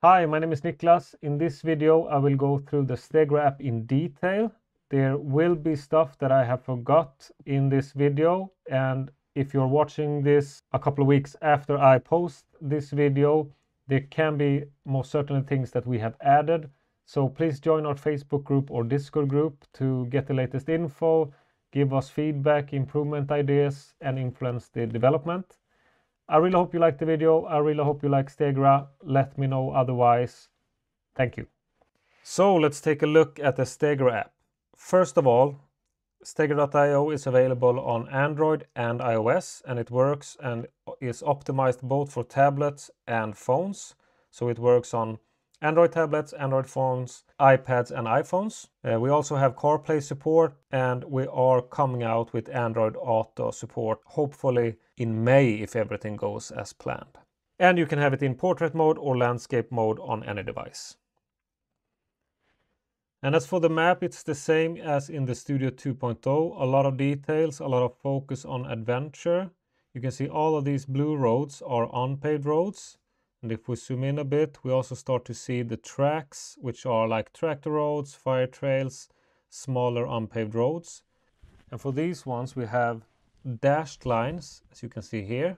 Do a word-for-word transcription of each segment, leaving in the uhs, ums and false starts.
Hi, my name is Niklas. In this video, I will go through the Stegra app in detail. There will be stuff that I have forgot in this video, and if you're watching this a couple of weeks after I post this video, there can be most certainly things that we have added. So please join our Facebook group or Discord group to get the latest info, give us feedback, improvement ideas, and influence the development. I really hope you like the video. I really hope you like Stegra. Let me know otherwise. Thank you. So let's take a look at the Stegra app. First of all, Stegra dot i o is available on Android and iOS, and it works and is optimized both for tablets and phones. So it works on Android tablets, Android phones, iPads and iPhones. Uh, we also have CarPlay support, and we are coming out with Android Auto support, hopefully in May if everything goes as planned. And you can have it in portrait mode or landscape mode on any device. And as for the map, it's the same as in the Studio two point oh. A lot of details, a lot of focus on adventure. You can see all of these blue roads are unpaved roads. And if we zoom in a bit, we also start to see the tracks, which are like tractor roads, fire trails, smaller unpaved roads. And for these ones, we have dashed lines, as you can see here.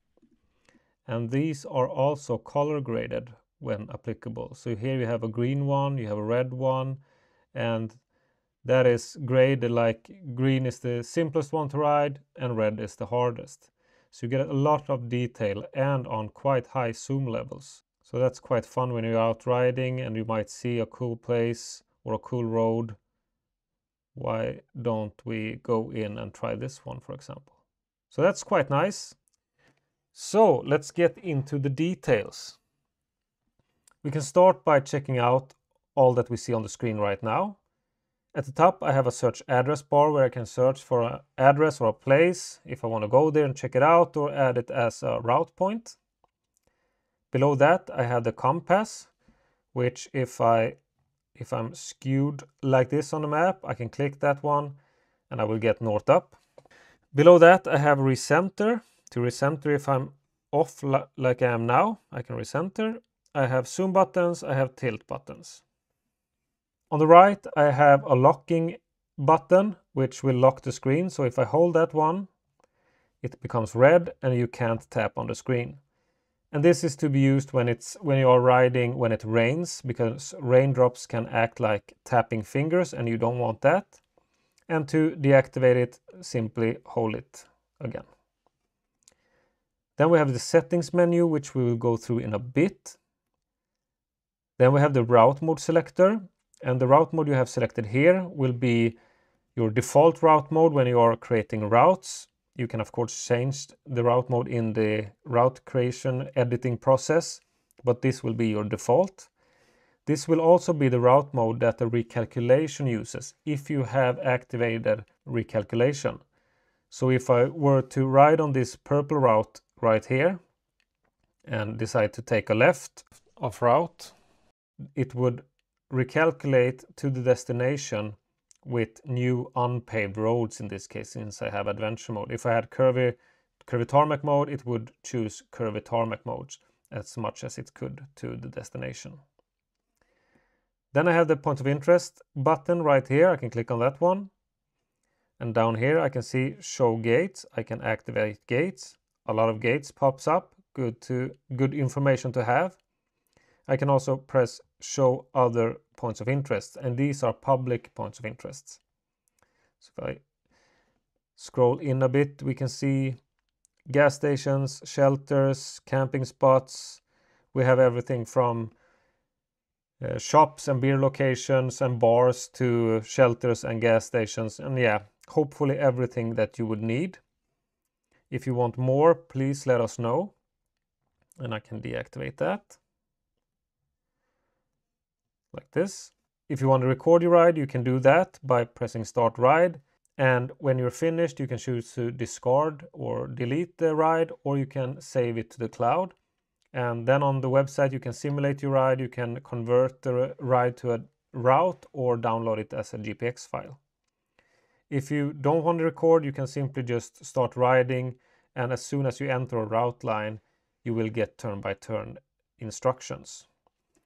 And these are also color graded when applicable. So here you have a green one, you have a red one, and that is graded like green is the simplest one to ride and red is the hardest. So you get a lot of detail and on quite high zoom levels. So that's quite fun when you're out riding and you might see a cool place or a cool road. Why don't we go in and try this one, for example? So that's quite nice. So let's get into the details. We can start by checking out all that we see on the screen right now. At the top, I have a search address bar where I can search for an address or a place if I want to go there and check it out or add it as a route point. Below that, I have the compass, which if, I, if I'm skewed like this on the map, I can click that one and I will get north up. Below that, I have recenter. To recenter, if I'm off like I am now, I can recenter. I have zoom buttons, I have tilt buttons. On the right, I have a locking button, which will lock the screen. So if I hold that one, it becomes red and you can't tap on the screen. And this is to be used when it's when you are riding when it rains, because raindrops can act like tapping fingers and you don't want that. And to deactivate it, simply hold it again. Then we have the settings menu, which we will go through in a bit. Then we have the route mode selector. And the route mode you have selected here will be your default route mode when you are creating routes. You can of course change the route mode in the route creation editing process, but this will be your default. This will also be the route mode that the recalculation uses if you have activated recalculation. So if I were to ride on this purple route right here and decide to take a left of route, it would recalculate to the destination with new unpaved roads in this case, since I have adventure mode. If I had curvy, curvy tarmac mode, it would choose curvy tarmac mode as much as it could to the destination. Then I have the point of interest button right here. I can click on that one. And down here I can see show gates. I can activate gates. A lot of gates pops up. Good to good information to have. I can also press show other points of interest, and these are public points of interest. So if I scroll in a bit, we can see gas stations, shelters, camping spots. We have everything from uh, shops and beer locations and bars to shelters and gas stations. And yeah, hopefully everything that you would need. If you want more, please let us know. And I can deactivate that. Like this. If you want to record your ride, you can do that by pressing start ride. And when you're finished, you can choose to discard or delete the ride, or you can save it to the cloud. And then on the website, you can simulate your ride. You can convert the ride to a route or download it as a G P X file. If you don't want to record, you can simply just start riding. And as soon as you enter a route line, you will get turn by turn instructions.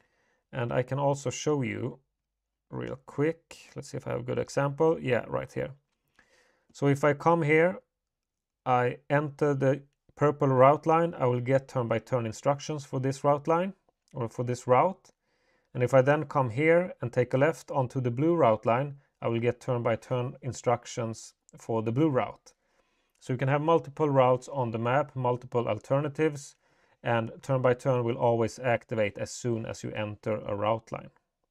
And I can also show you real quick. Let's see if I have a good example. Yeah, right here. So if I come here, I enter the purple route line, I will get turn-by-turn instructions for this route line or for this route. And if I then come here and take a left onto the blue route line, I will get turn-by-turn instructions for the blue route. So you can have multiple routes on the map, multiple alternatives, and turn-by-turn will always activate as soon as you enter a route line.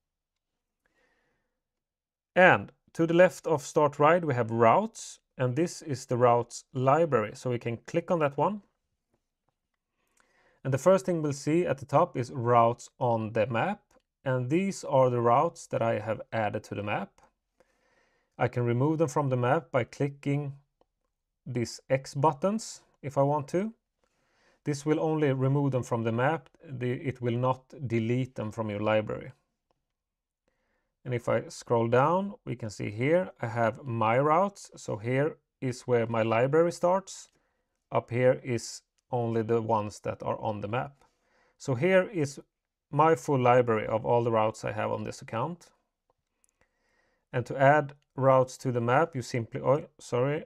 And to the left of Start Ride, we have routes, and this is the routes library. So we can click on that one. And the first thing we'll see at the top is routes on the map. And these are the routes that I have added to the map. I can remove them from the map by clicking these X buttons if I want to. This will only remove them from the map. It will not delete them from your library. And if I scroll down, we can see here I have my routes. So here is where my library starts. Up here is only the ones that are on the map. So here is my full library of all the routes I have on this account. And to add routes to the map, you simply, oh, sorry,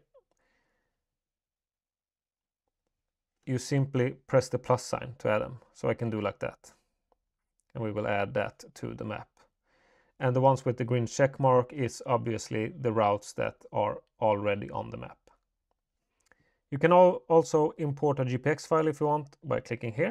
you simply press the plus sign to add them. So I can do like that. And we will add that to the map. And the ones with the green check mark is obviously the routes that are already on the map. You can al- also import a G P X file if you want by clicking here.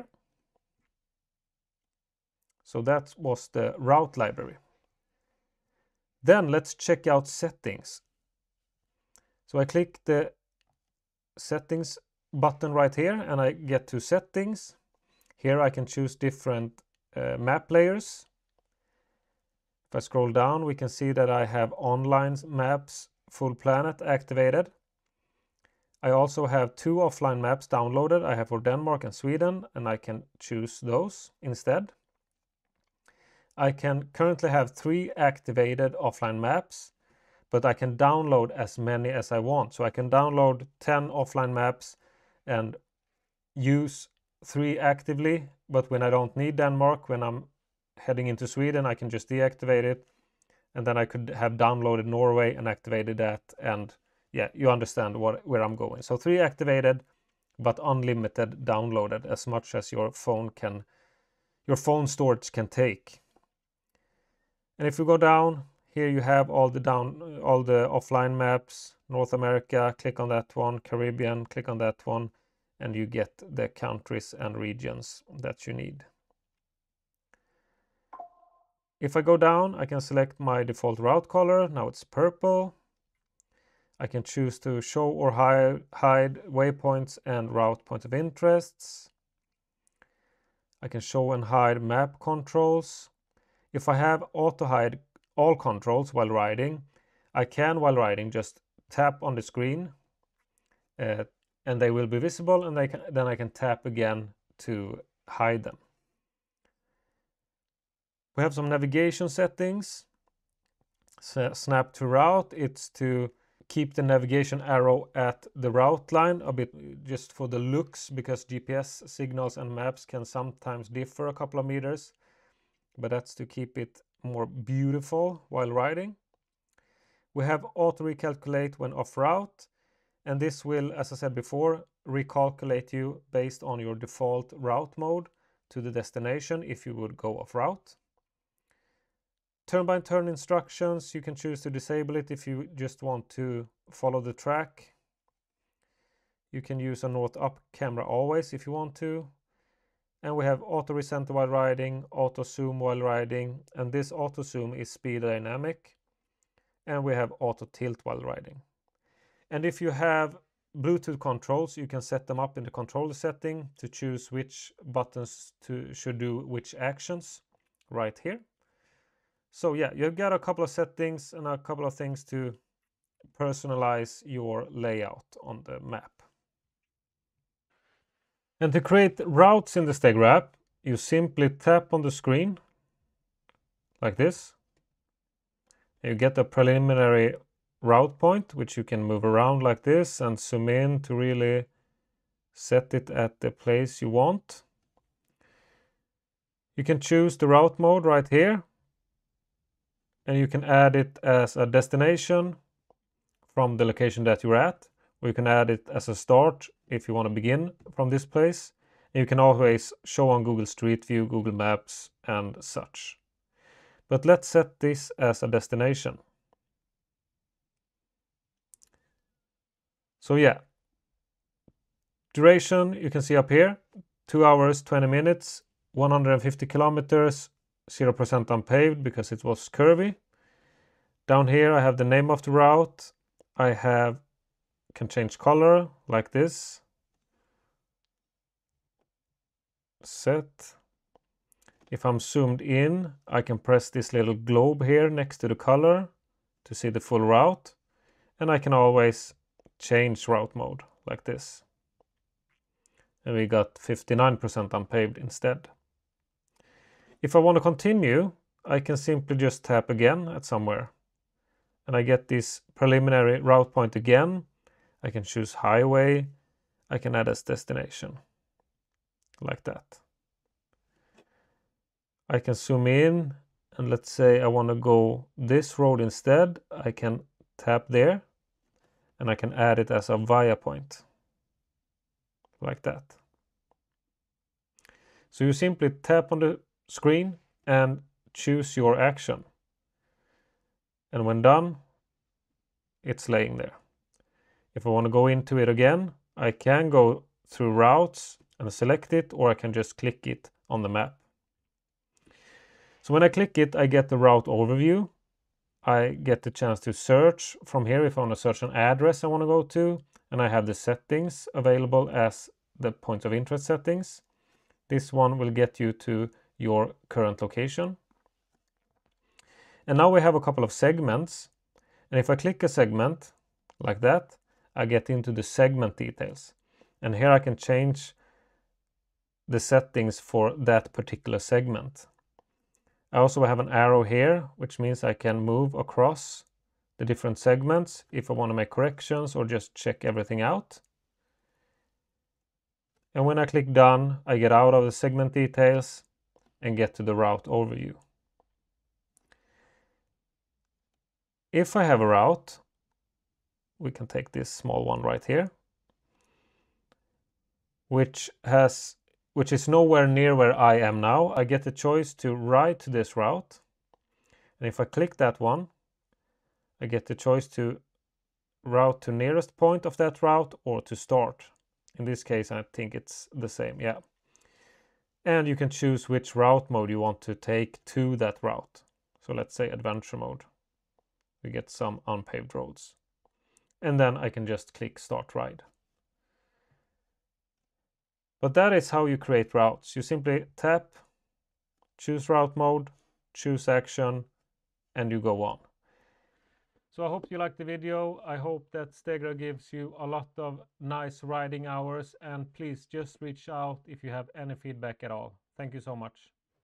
So that was the route library. Then let's check out settings. So I click the settings button right here and I get to settings. Here I can choose different uh, map layers. If I scroll down, we can see that I have online maps full planet activated. I also have two offline maps downloaded. I have for Denmark and Sweden, and I can choose those instead. I can currently have three activated offline maps, but I can download as many as I want. So I can download ten offline maps and use three actively, but when I don't need Denmark, when I'm heading into Sweden, I can just deactivate it. And then I could have downloaded Norway and activated that. And yeah, you understand what, where I'm going. So three activated, but unlimited downloaded, as much as your phone can, your phone storage can take. And if you go down, here you have all the down, all the offline maps, North America, click on that one, Caribbean, click on that one, and you get the countries and regions that you need. If I go down, I can select my default route color. Now it's purple. I can choose to show or hide, hide waypoints and route point of interests. I can show and hide map controls. If I have auto hide all controls while riding, I can while riding just tap on the screen uh, and they will be visible, and they can, then I can tap again to hide them. We have some navigation settings. So snap to route, it's to keep the navigation arrow at the route line a bit just for the looks, because G P S signals and maps can sometimes differ a couple of meters, but that's to keep it more beautiful while riding. We have auto recalculate when off route, and this will, as I said before, recalculate you based on your default route mode to the destination if you would go off route. Turn-by-turn instructions, you can choose to disable it if you just want to follow the track. You can use a north up camera always if you want to. And we have auto recenter while riding, auto zoom while riding, and this auto zoom is speed dynamic. And we have auto tilt while riding. And if you have Bluetooth controls, you can set them up in the controller setting to choose which buttons to should do which actions right here. So yeah, you've got a couple of settings and a couple of things to personalize your layout on the map. And to create routes in the Stegra app, you simply tap on the screen like this. You get a preliminary route point, which you can move around like this and zoom in to really set it at the place you want. You can choose the route mode right here, and you can add it as a destination from the location that you're at, or you can add it as a start if you want to begin from this place. And you can always show on Google Street View, Google Maps, and such. But let's set this as a destination. So yeah, duration you can see up here, two hours, twenty minutes, one hundred fifty kilometers, zero percent unpaved because it was curvy. Down here I have the name of the route. I have can change color like this. Set. If I'm zoomed in, I can press this little globe here next to the color to see the full route. And I can always change route mode like this. And we got fifty-nine percent unpaved instead. If I want to continue, I can simply just tap again at somewhere. And I get this preliminary route point again. I can choose highway. I can add as destination. Like that. I can zoom in, and let's say I want to go this road instead. I can tap there, and I can add it as a via point. Like that. So you simply tap on the screen and choose your action. And when done, it's laying there. If I want to go into it again, I can go through routes and select it, or I can just click it on the map. So when I click it, I get the route overview. I get the chance to search from here if I want to search an address I want to go to, and I have the settings available as the points of interest settings. This one will get you to your current location. And now we have a couple of segments. And if I click a segment like that, I get into the segment details. And here I can change the settings for that particular segment. I also have an arrow here, which means I can move across the different segments if I want to make corrections or just check everything out. And when I click done, I get out of the segment details and get to the route overview. If I have a route, we can take this small one right here, which has which is nowhere near where I am now. I get the choice to write to this route. And if I click that one, I get the choice to route to nearest point of that route or to start. In this case, I think it's the same, yeah. And you can choose which route mode you want to take to that route. So let's say adventure mode. We get some unpaved roads. And then I can just click start ride. But that is how you create routes. You simply tap, choose route mode, choose action, and you go on. So I hope you liked the video. I hope that Stegra gives you a lot of nice riding hours, and please just reach out if you have any feedback at all. Thank you so much.